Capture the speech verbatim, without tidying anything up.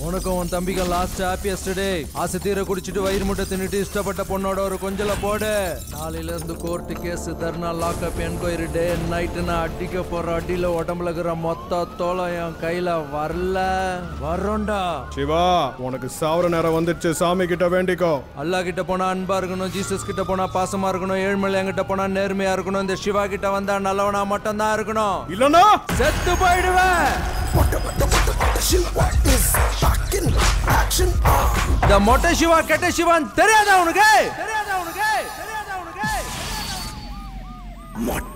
உனக்கும் உன் தம்பிக்கு லாஸ்ட் ஹாப்பியஸ்ட் டே. ஆசை தீர குடிச்சிட்டு வயிறு முட்டை தின்னுட்டு இஷ்டப்பட்ட பொண்ணோட ஒரு கொஞ்சல போடு. நாளையில இருந்து court case dharna lockup enquiry day night நான் அடிக்க போற அடியில உடம்புல இருக்கிற மொத்த தோலை என் கையில வரல வரோண்டா. சிவா உனக்கு சாவர நேரம் வந்துச்சு. சாமி கிட்ட வேண்டிக்கோ. அல்லா கிட்ட போனா அன்பா இருக்கணும், ஜீசஸ் கிட்ட போனா பாசமா இருக்கணும், ஏழ்மலை என்கிட்ட போனா நேர்மையா இருக்கணும், இந்த சிவா கிட்ட வந்தா நல்லவனா மட்டும் தான் இருக்கணும். இல்லனா செத்து போயிடுவேன். The Motta Shiva Ketta Shiva தெரியாதா உனக்கு? தெரியாதா உனக்கு? தெரியாதா உனக்கு?